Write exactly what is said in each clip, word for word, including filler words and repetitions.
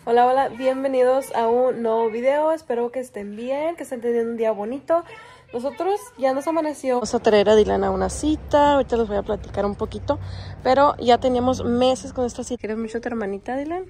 Hola, hola, bienvenidos a un nuevo video. Espero que estén bien, que estén teniendo un día bonito. Nosotros ya nos amaneció. Vamos a traer a Dylan a una cita. Ahorita les voy a platicar un poquito. Pero ya teníamos meses con esta cita. ¿Quieres mucho a tu hermanita, Dylan?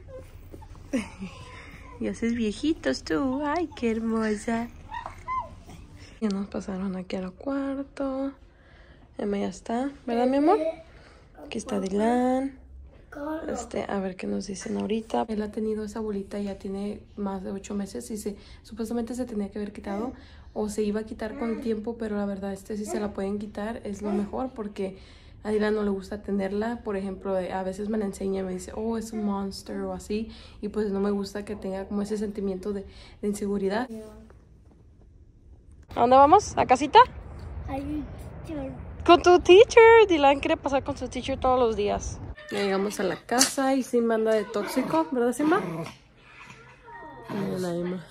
Y haces viejitos tú. Ay, qué hermosa. Ya nos pasaron aquí al cuarto. Emma ya está, ¿verdad, mi amor? Aquí está Dylan. Este, a ver qué nos dicen ahorita. Él ha tenido esa bolita, ya tiene más de ocho meses y se, supuestamente se tenía que haber quitado o se iba a quitar con el tiempo, pero la verdad este si se la pueden quitar es lo mejor porque a Dylan no le gusta tenerla. Por ejemplo, a veces me la enseña y me dice, oh, es un monster o así, y pues no me gusta que tenga como ese sentimiento de, de inseguridad. ¿A dónde vamos? ¿A casita? Con tu teacher. Dylan quiere pasar con su teacher todos los días. Ya llegamos a la casa y Simba anda de tóxico, ¿verdad, Simba? Mira, Emma.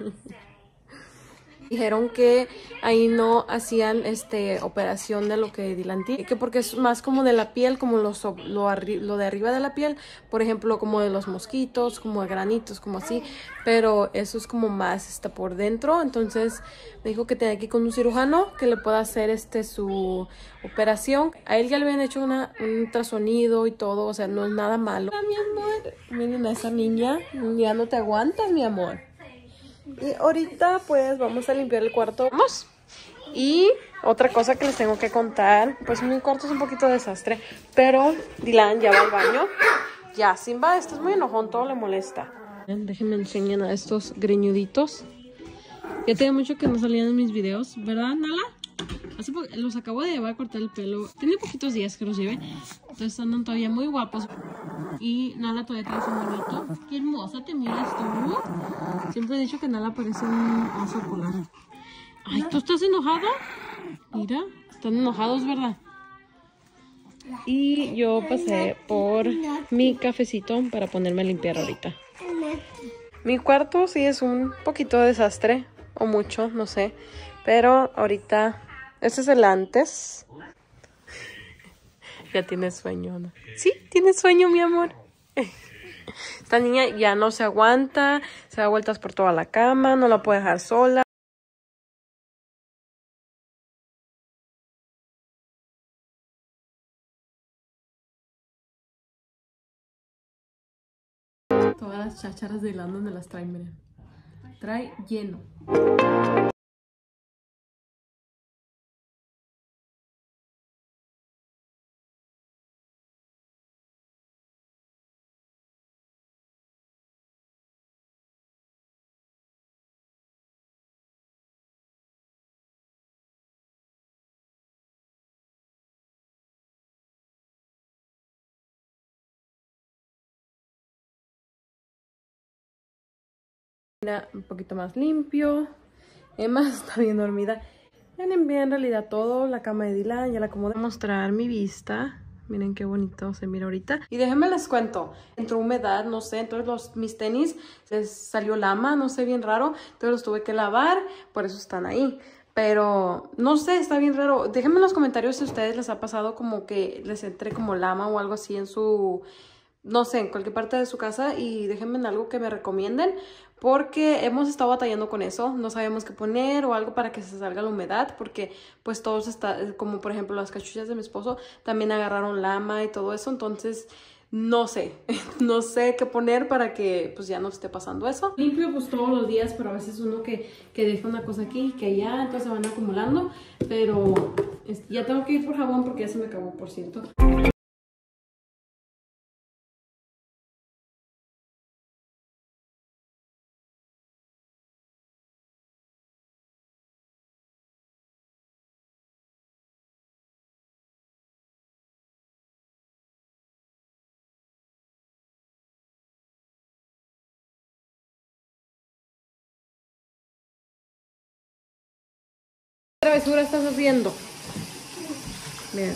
Dijeron que ahí no hacían este operación de lo que Dylan tiene, que porque es más como de la piel, como lo, lo, lo de arriba de la piel, por ejemplo, como de los mosquitos, como de granitos, como así, pero eso es como más está por dentro. Entonces me dijo que tenía que ir con un cirujano que le pueda hacer este su operación. A él ya le habían hecho una, un ultrasonido y todo, o sea, no es nada malo. Hola, mi amor, miren a esa niña, ya no te aguantas, mi amor. Y ahorita pues vamos a limpiar el cuarto. Vamos. Y otra cosa que les tengo que contar, pues mi cuarto es un poquito desastre, pero Dylan ya va al baño. Ya, Simba, estás muy enojón, todo le molesta. Déjenme enseñar a estos greñuditos. Ya tenía mucho que no salían en mis videos, ¿verdad, Nala? Hace los acabo de llevar a cortar el pelo. Tiene poquitos días que los lleve, entonces andan todavía muy guapos. Y Nala todavía trae su monito. Qué hermosa te miras tú. Siempre he dicho que Nala parece un oso polar. Ay, ¿tú estás enojado? Mira, están enojados, ¿verdad? Y yo pasé por mi cafecito para ponerme a limpiar ahorita. Mi cuarto sí es un poquito desastre, o mucho, no sé. Pero ahorita, este es el antes. Ya tiene sueño, ¿no? Sí, tiene sueño, mi amor. Esta niña ya no se aguanta, se da vueltas por toda la cama, no la puede dejar sola. Todas las chácharas de Landon me las trae, miren. Trae lleno. Mira, un poquito más limpio. Emma está bien dormida. Miren bien en realidad todo. La cama de Dylan ya la acomodé. Voy a mostrar mi vista. Miren qué bonito se mira ahorita. Y déjenme les cuento. Entró humedad, no sé. Entonces los, mis tenis les salió lama, no sé, bien raro. Entonces los tuve que lavar. Por eso están ahí. Pero no sé, está bien raro. Déjenme en los comentarios si a ustedes les ha pasado como que les entre como lama o algo así en su... no sé, en cualquier parte de su casa, y déjenme en algo que me recomienden porque hemos estado batallando con eso, no sabemos qué poner o algo para que se salga la humedad porque pues todos está, como por ejemplo las cachuchas de mi esposo también agarraron lama y todo eso, entonces no sé, no sé qué poner para que pues ya no esté pasando eso. Limpio pues todos los días, pero a veces uno que, que deja una cosa aquí y que allá, entonces se van acumulando, pero ya tengo que ir por jabón porque ya se me acabó, por cierto. ¿Qué travesura estás haciendo? Miren.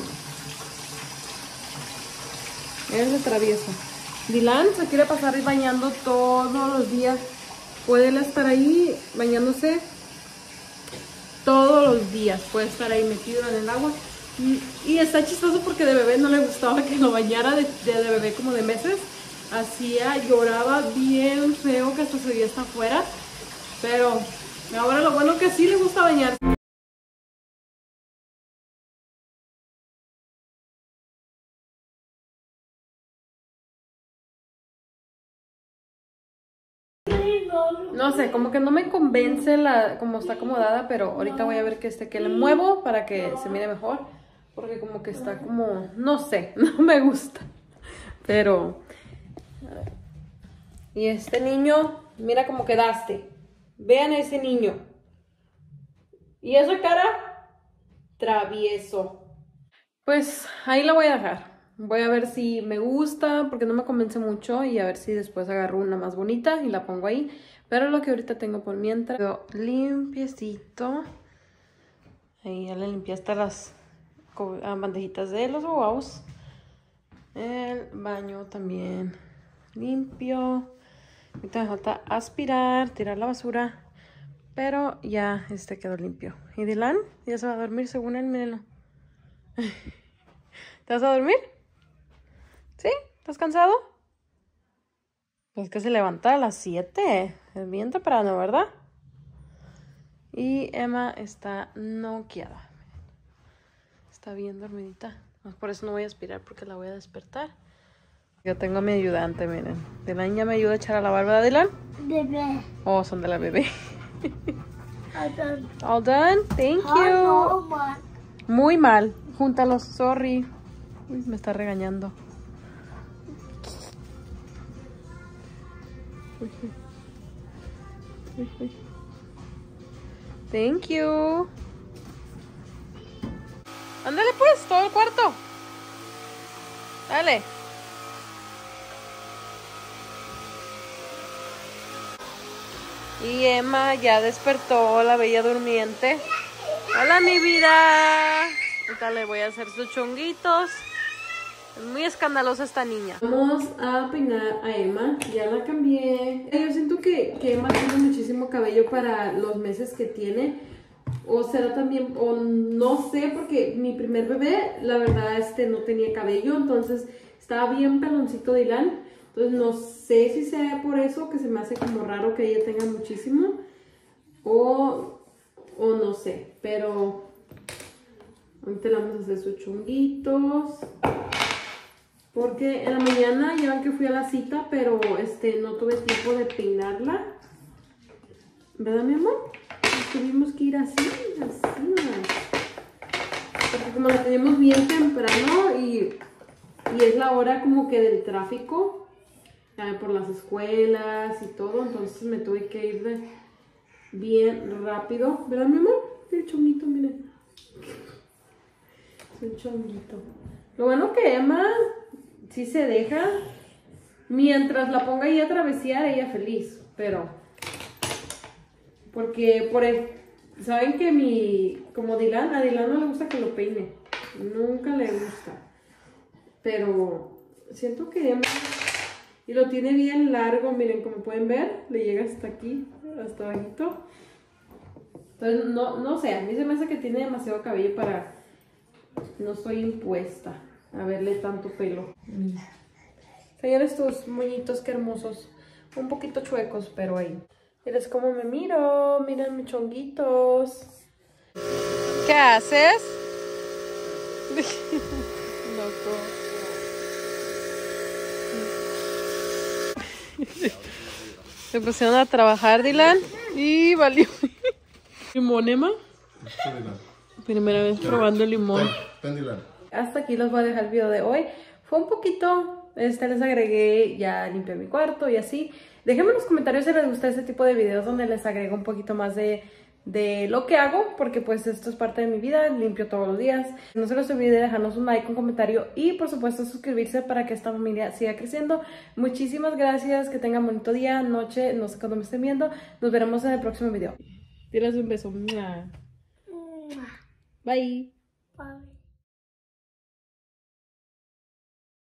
Miren ese travieso. Dylan se quiere pasar bañando todos los días. Puede él estar ahí bañándose todos los días. Puede estar ahí metido en el agua. Y, y está chistoso porque de bebé no le gustaba que lo bañara, de, de, de bebé como de meses. hacía, lloraba bien feo que hasta se veía hasta afuera. Pero ahora lo bueno que sí le gusta bañarse. No sé, como que no me convence la como está acomodada, pero ahorita voy a ver que este que le muevo para que se mire mejor, porque como que está como, no sé, no me gusta. Pero a ver. Y este niño, mira cómo quedaste. Vean a ese niño. Y esa cara, travieso. Pues ahí la voy a dejar. Voy a ver si me gusta, porque no me convence mucho, y a ver si después agarro una más bonita y la pongo ahí. Pero lo que ahorita tengo por mientras, quedó limpiecito. Ahí ya le limpié hasta las bandejitas de los guaguaos. El baño también limpio. Ahorita me falta aspirar, tirar la basura. Pero ya este quedó limpio. ¿Y Dylan? Ya se va a dormir según él, mírenlo. ¿Te vas a dormir? ¿Sí? ¿Estás cansado? Pues que se levanta a las siete. Es bien temprano, ¿verdad? Y Emma está noqueada. Está bien dormidita. Por eso no voy a aspirar, porque la voy a despertar. Yo tengo a mi ayudante, miren. Dylan ya me ayuda a echar a lavar, ¿verdad, Dylan? Bebé. Oh, son de la bebé. All done. All done? Thank you. Muy mal. Júntalos, sorry. Uy, me está regañando. Uy, uy. Uy, uy. Thank you. Ándale pues, todo el cuarto. Dale. Y Emma ya despertó, la bella durmiente. Hola, mi vida. Ahorita le voy a hacer sus chonguitos. Es muy escandalosa esta niña. Vamos a peinar a Emma. Ya la cambié. Yo siento que, que Emma tiene muchísimo cabello para los meses que tiene. O será también, o no sé, porque mi primer bebé, la verdad, este no tenía cabello. Entonces estaba bien peloncito Dylan. Entonces no sé si sea por eso que se me hace como raro que ella tenga muchísimo. O, o no sé. Pero ahorita le vamos a hacer sus chonguitos. Porque en la mañana ya ven que fui a la cita, pero este no tuve tiempo de peinarla. ¿Verdad, mi amor? Tuvimos que ir así, así. Porque como la tenemos bien temprano y, y es la hora como que del tráfico, eh, por las escuelas y todo, entonces me tuve que ir de bien rápido. ¿Verdad, mi amor? El chonguito, miren. El chonguito. Lo bueno que Emma sí se deja. Mientras la ponga ahí a travesear, ella feliz. Pero, porque por el, saben que mi, como Dylan, a Dylan no le gusta que lo peine. Nunca le gusta. Pero siento que Emma, y lo tiene bien largo, miren, como pueden ver, le llega hasta aquí, hasta abajito. Entonces, no, no sé, a mí se me hace que tiene demasiado cabello para, no soy impuesta a verle tanto pelo. Mm. Señores, estos moñitos qué hermosos. Un poquito chuecos, pero ahí. Miren cómo me miro. Miren mis chonguitos. ¿Qué haces? Loco. Se pusieron a trabajar, Dylan. Y valió. ¿Limón, Emma? Primera vez probando limón. Hasta aquí los voy a dejar el video de hoy. Fue un poquito, este les agregué, ya limpié mi cuarto y así. Déjenme en los comentarios si les gusta este tipo de videos donde les agrego un poquito más de, de lo que hago, porque pues esto es parte de mi vida, limpio todos los días. No se les olvide dejarnos un like, un comentario y por supuesto suscribirse para que esta familia siga creciendo. Muchísimas gracias, que tengan bonito día, noche, no sé cuándo me estén viendo. Nos veremos en el próximo video. Tienes un beso. Bye. Bye.